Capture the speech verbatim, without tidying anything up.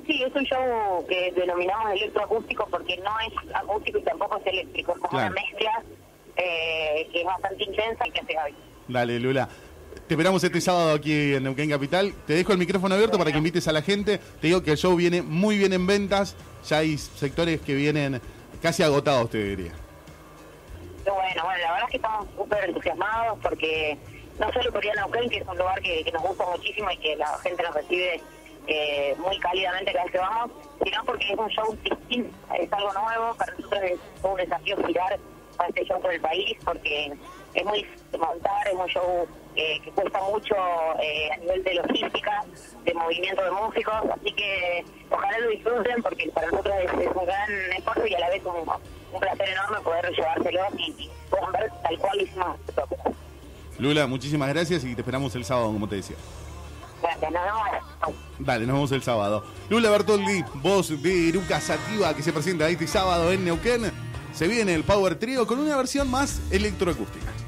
sí, es un show que denominamos electroacústico porque no es acústico y tampoco es eléctrico, es como Claro. una mezcla eh, que es bastante intensa y que hace hoy. Dale, Lula. Te esperamos este sábado aquí en Neuquén Capital. Te dejo el micrófono abierto para que invites a la gente. Te digo que el show viene muy bien en ventas. Ya hay sectores que vienen casi agotados, te diría. Pero bueno, bueno, la verdad es que estamos súper entusiasmados porque no solo por ir a Neuquén, que es un lugar que, que nos gusta muchísimo y que la gente nos recibe eh, muy cálidamente cada vez que vamos, sino porque es un show distinto, es algo nuevo. Para nosotros es un desafío girar a este show por el país porque es muy difícil de montar, es un show eh, que cuesta mucho eh, a nivel de logística, de movimiento de músicos, así que ojalá lo disfruten porque para nosotros es, es un gran esfuerzo y a la vez un, un placer enorme poder llevárselos y, y puedan ver tal cual hicimos nosotros. Lula, muchísimas gracias y te esperamos el sábado, como te decía. Gracias, nos vemos. Dale, nos vemos el sábado. Lula Bertoldi, voz de Eruca Sativa, que se presenta este sábado en Neuquén. Se viene el Power Trio con una versión más electroacústica.